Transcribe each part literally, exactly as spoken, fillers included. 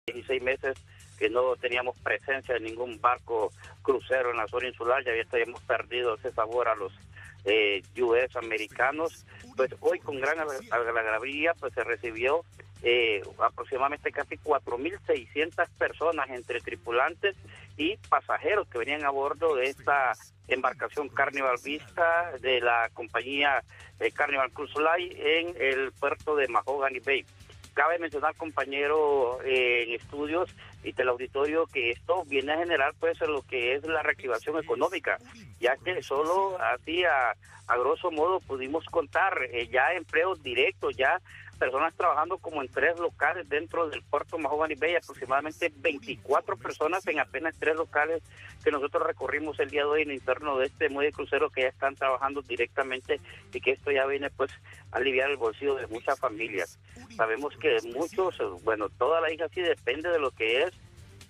dieciséis meses que no teníamos presencia de ningún barco crucero en la zona insular, ya habíamos perdido ese sabor a los eh, U S americanos. Pues hoy con gran algarabía pues se recibió eh, aproximadamente casi cuatro mil seiscientas personas entre tripulantes y pasajeros que venían a bordo de esta embarcación Carnival Vista de la compañía eh, Carnival Cruise Line en el puerto de Mahogany Bay. Cabe mencionar, compañero, eh, en estudios y teleauditorio, que esto viene a generar pues lo que es la reactivación económica, ya que solo así a, a grosso modo pudimos contar eh, ya empleos directos, ya personas trabajando como en tres locales dentro del puerto Mahogany Bay, aproximadamente veinticuatro personas en apenas tres locales que nosotros recorrimos el día de hoy en el interno de este muelle crucero, que ya están trabajando directamente y que esto ya viene pues a aliviar el bolsillo de muchas familias. Sabemos que muchos, bueno, toda la isla sí depende de lo que es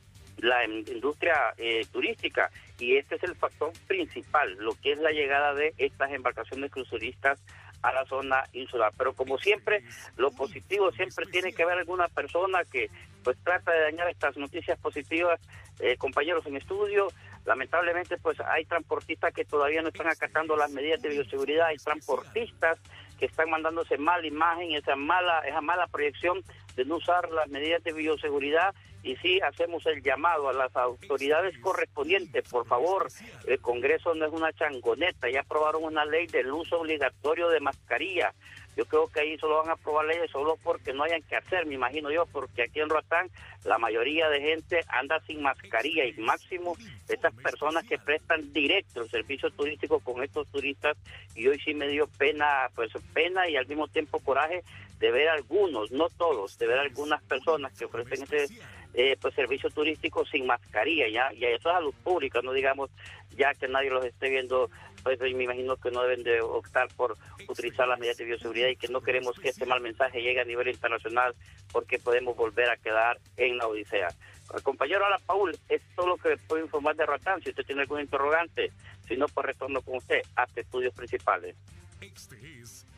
la industria eh, turística, y este es el factor principal, lo que es la llegada de estas embarcaciones cruceristas a la zona insular. Pero como siempre, lo positivo siempre tiene que haber alguna persona que pues trata de dañar estas noticias positivas. Eh, compañeros en estudio, lamentablemente pues hay transportistas que todavía no están acatando las medidas de bioseguridad, hay transportistas que están mandándose mala imagen, esa mala, esa mala proyección de no usar las medidas de bioseguridad. Y sí hacemos el llamado a las autoridades correspondientes, por favor, el Congreso no es una changoneta, ya aprobaron una ley del uso obligatorio de mascarilla. Yo creo que ahí solo van a aprobar leyes solo porque no hayan que hacer, me imagino yo, porque aquí en Roatán la mayoría de gente anda sin mascarilla, y máximo estas personas que prestan directo el servicio turístico con estos turistas, y hoy sí me dio pena, pues pena y al mismo tiempo coraje de ver algunos, no todos, de ver algunas personas que ofrecen este eh, pues servicio turístico sin mascarilla, ya, y eso es salud pública, no digamos ya que nadie los esté viendo. Pues me imagino que no deben de optar por utilizar las medidas de bioseguridad, y que no queremos que este mal mensaje llegue a nivel internacional, porque podemos volver a quedar en la odisea. El compañero Alan Paul, es todo lo que puedo informar de Roatán. Si usted tiene algún interrogante, si no, pues retorno con usted hasta estudios principales. Este es